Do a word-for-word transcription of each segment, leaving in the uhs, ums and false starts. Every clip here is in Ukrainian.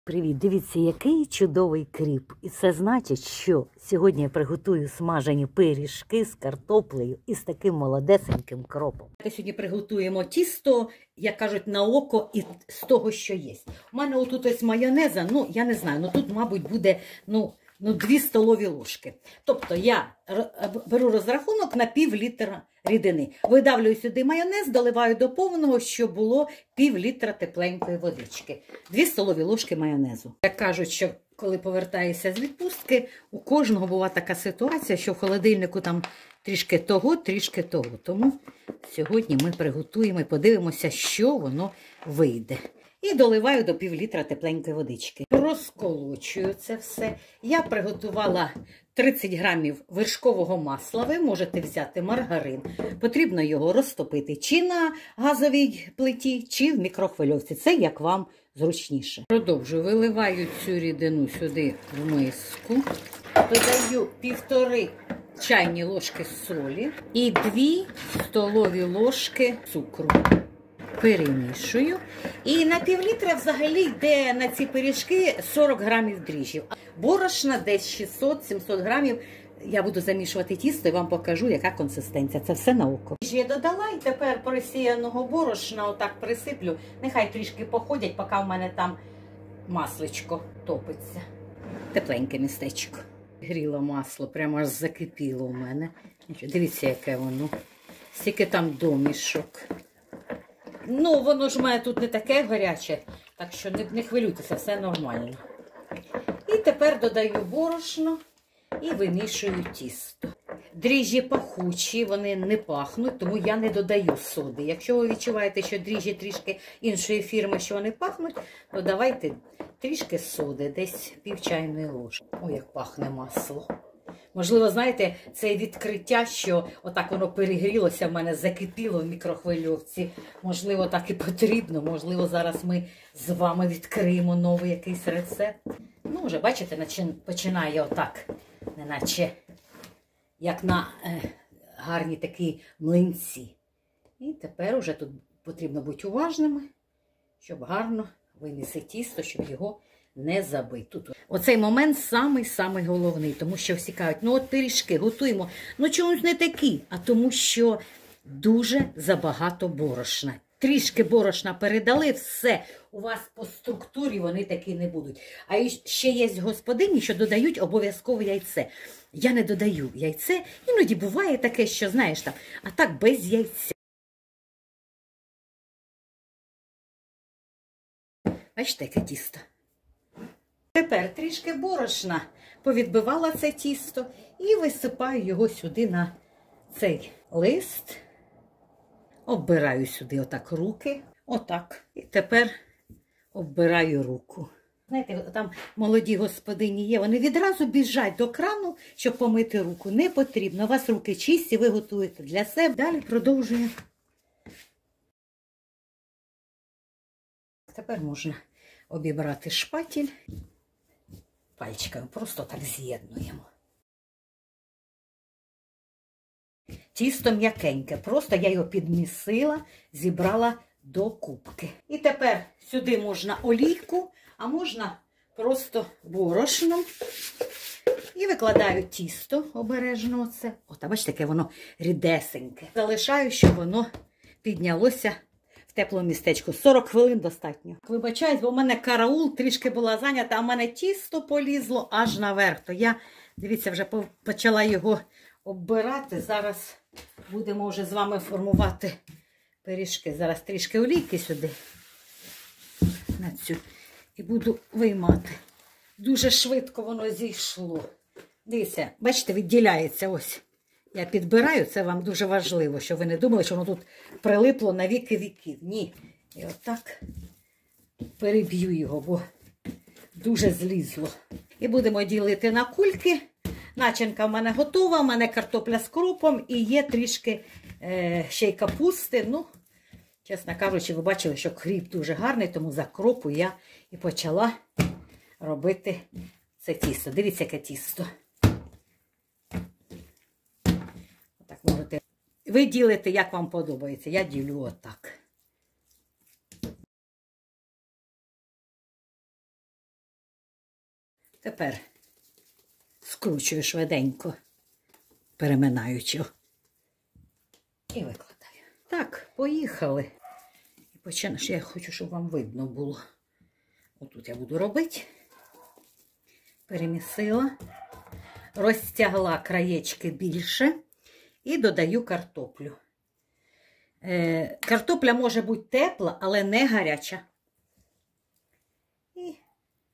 Привіт! Дивіться, який чудовий кріп. І це значить, що сьогодні я приготую смажені пиріжки з картоплею і з таким молодесеньким кропом. Сьогодні приготуємо тісто, як кажуть, на око і з того, що є. У мене отут ось майонеза, ну, я не знаю, ну тут, мабуть, буде, ну, ну дві столові ложки. Тобто я беру розрахунок на пів літра рідини. Видавлюю сюди майонез, доливаю до повного, щоб було пів літра тепленької водички. Дві столові ложки майонезу. Як кажуть, що коли повертаєшся з відпустки, у кожного була така ситуація, що в холодильнику там трішки того, трішки того. Тому сьогодні ми приготуємо і подивимося, що воно вийде. І доливаю до пів літра тепленької водички. Розколочую це все. Я приготувала тридцять грамів вершкового масла. Ви можете взяти маргарин. Потрібно його розтопити чи на газовій плиті, чи в мікрохвильовці. Це як вам зручніше. Продовжую. Виливаю цю рідину сюди в миску. Додаю півтори чайні ложки солі і дві столові ложки цукру. Перемішую. І на пів літра взагалі йде на ці пиріжки сорок грамів дріжджів. Борошна десь шістсот-сімсот грамів. Я буду замішувати тісто і вам покажу, яка консистенція. Це все на око. Я додала і тепер просіяного борошна отак присиплю. Нехай трішки походять, поки в мене там масличко топиться. Тепленьке містечко. Гріло масло, прямо аж закипіло у мене. Дивіться, яке воно. Стільки там домішок. Ну, воно ж у мене тут не таке гаряче, так що не, не хвилюйтеся, все нормально. І тепер додаю борошно і вимішую тісто. Дріжджі пахучі, вони не пахнуть, тому я не додаю соди. Якщо ви відчуваєте, що дріжджі трішки іншої фірми, що вони пахнуть, то давайте трішки соди, десь пів чайної ложки. Ой, як пахне масло. Можливо, знаєте, це відкриття, що отак воно перегрілося, в мене закипіло в мікрохвильовці. Можливо, так і потрібно. Можливо, зараз ми з вами відкриємо новий якийсь рецепт. Ну, вже, бачите, починає отак, неначе як на е, гарні такі млинці. І тепер уже тут потрібно бути уважними, щоб гарно вимісити тісто, щоб його не забити. Тут оцей момент самий-самий головний, тому що всі кажуть, ну от пиріжки готуємо, ну чомусь не такі, а тому що дуже забагато борошна. Трішки борошна передали, все, у вас по структурі вони такі не будуть. А ще є господині, що додають обов'язково яйце. Я не додаю яйце, іноді буває таке, що, знаєш, там, а так без яйця. Бачите, яке тісто? Тепер трішки борошна повідбивала це тісто і висипаю його сюди на цей лист. Оббираю сюди отак руки, отак. І тепер оббираю руку. Знаєте, там молоді господині є, вони відразу біжать до крану, щоб помити руку. Не потрібно, у вас руки чисті, ви готуєте для себе. Далі продовжуємо. Тепер можна обібрати шпатель. Пальчиками просто так з'єднуємо. Тісто м'якеньке, просто я його підмісила, зібрала до кубки. І тепер сюди можна олійку, а можна просто борошном. І викладаю тісто обережно оце. От, а бачите, яке воно рідесеньке. Залишаю, щоб воно піднялося в теплому містечку. сорок хвилин достатньо. Вибачаюсь, бо в мене караул трішки була зайнята, а в мене тісто полізло аж наверх. То я, дивіться, вже почала його оббирати. Зараз будемо вже з вами формувати пиріжки. Зараз трішки олійки сюди на цю. І буду виймати. Дуже швидко воно зійшло. Дивіться, бачите, відділяється ось. Я підбираю, це вам дуже важливо, щоб ви не думали, що воно тут прилипло на віки віків. Ні. І отак переб'ю його, бо дуже злізло. І будемо ділити на кульки. Начинка в мене готова, в мене картопля з кропом і є трішки е, ще й капусти. Ну, чесно кажучи, ви бачили, що кріп дуже гарний, тому за кропу я і почала робити це тісто. Дивіться, яке тісто. Можете. Ви ділите, як вам подобається. Я ділю отак. Тепер скручую швиденько, переминаючи. І викладаю. Так, поїхали. І починаєш. Я хочу, щоб вам видно було. Отут я буду робити. Перемісила. Розтягла краєчки більше. І додаю картоплю. Е, картопля може бути тепла, але не гаряча. І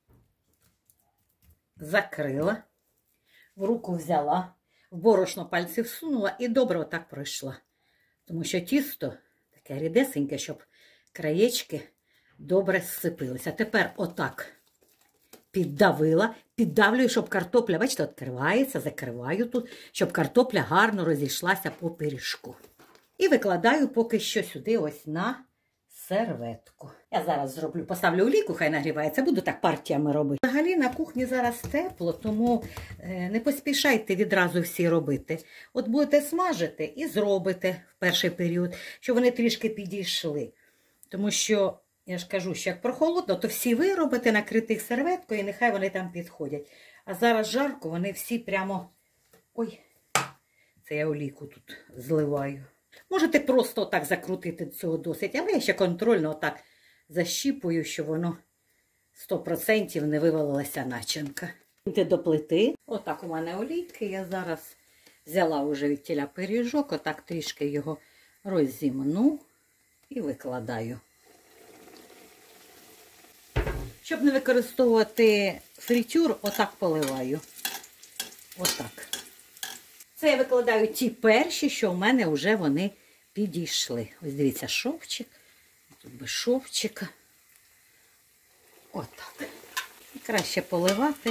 закрила. В руку взяла. В борошно пальці всунула і добре отак пройшла. Тому що тісто таке рідесеньке, щоб краєчки добре зсипилися. Тепер отак піддавила, піддавлюю, щоб картопля, бачите, відкривається, закриваю тут, щоб картопля гарно розійшлася по пиріжку. І викладаю поки що сюди ось на серветку. Я зараз зроблю, поставлю олійку, хай нагрівається, буду так партіями робити. Взагалі на кухні зараз тепло, тому не поспішайте відразу всі робити. От будете смажити і зробите в перший період, щоб вони трішки підійшли. Тому що, я ж кажу, що як прохолодно, то всі ви робите, накрити їх серветкою і нехай вони там підходять. А зараз жарко, вони всі прямо... Ой, це я олійку тут зливаю. Можете просто отак закрутити цього досить, але я ще контрольно отак защіпую, щоб воно сто відсотків не вивалилася начинка. До плити. Отак у мене олійки. Я зараз взяла вже від тіля пиріжок, отак трішки його розімну і викладаю. Щоб не використовувати фритюр, отак поливаю. Отак. Це я викладаю ті перші, що в мене вже вони підійшли. Ось дивіться, шовчик. Тут без шовчика. Отак. Краще поливати.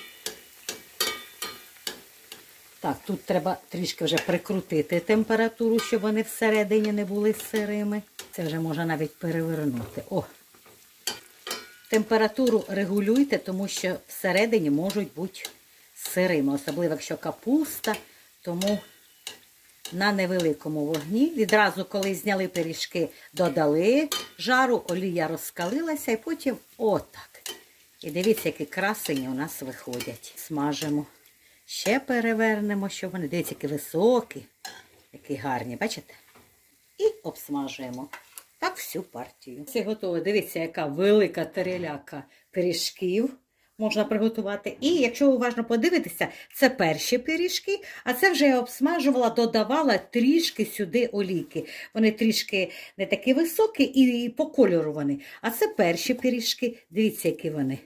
Так, тут треба трішки вже прикрутити температуру, щоб вони всередині не були сирими. Це вже можна навіть перевернути. О! Температуру регулюйте, тому що всередині можуть бути сирими. Особливо, якщо капуста. Тому на невеликому вогні. Відразу, коли зняли пиріжки, додали жару, олія розкалилася і потім отак. І дивіться, які красені у нас виходять. Смажимо. Ще перевернемо, щоб вони, дивіться, які високі, які гарні, бачите? І обсмажуємо. Так всю партію. Все готово. Дивіться, яка велика тареляка пиріжків можна приготувати. І якщо уважно подивитися, це перші пиріжки, а це вже я обсмажувала, додавала трішки сюди олійки. Вони трішки не такі високі і по кольору вони. А це перші пиріжки. Дивіться, які вони.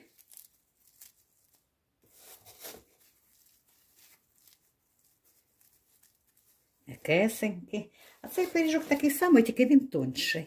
Якесенькі. А цей пиріжок такий самий, тільки він тонший.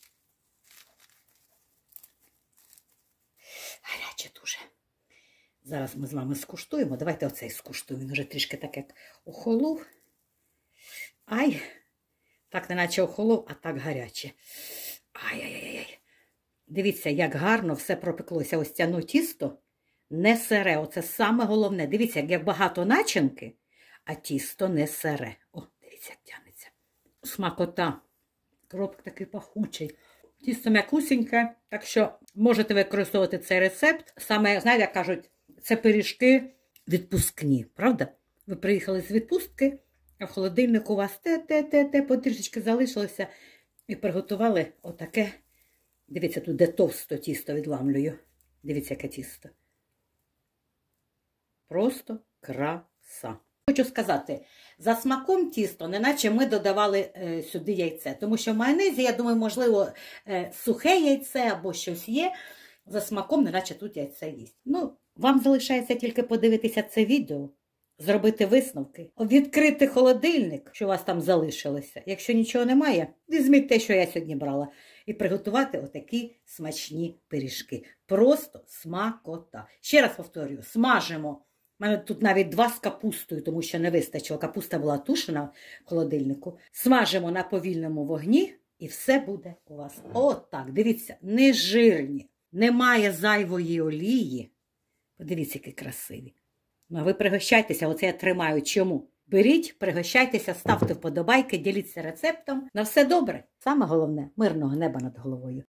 Гаряче дуже. Зараз ми з вами скуштуємо. Давайте оцей скуштуємо. Він вже трішки так, як охолов. Ай, так не наче охолов, а так гаряче. Ай-яй-яй-яй. Дивіться, як гарно все пропеклося. Ось тяну тісто не сире. Оце саме головне. Дивіться, як багато начинки, а тісто не сире. О, дивіться, як тягнеться. Смакота. Кропик такий пахучий. Тісто м'якусіньке, так що можете використовувати цей рецепт. Саме, знаєте, як кажуть, це пиріжки відпускні, правда? Ви приїхали з відпустки, а в холодильнику у вас те-те-те-те, потрішечки залишилося і приготували отаке. Дивіться, тут де товсто тісто відламлюю. Дивіться, яке тісто. Просто краса. Хочу сказати, за смаком тісто, неначе ми додавали е, сюди яйце. Тому що в майонезі, я думаю, можливо, е, сухе яйце або щось є. За смаком, неначе тут яйце є. Ну, вам залишається тільки подивитися це відео, зробити висновки, відкрити холодильник, що у вас там залишилося. Якщо нічого немає, візьміть те, що я сьогодні брала, і приготувати отакі смачні пиріжки. Просто смакота. Ще раз повторюю, смажимо. У мене тут навіть два з капустою, тому що не вистачило. Капуста була тушена в холодильнику. Смажимо на повільному вогні і все буде у вас. Отак, дивіться, не жирні, немає зайвої олії. Подивіться, які красиві. Ну, а ви пригощайтеся, оце я тримаю. Чому? Беріть, пригощайтеся, ставте вподобайки, діліться рецептом. На все добре. Саме головне – мирного неба над головою.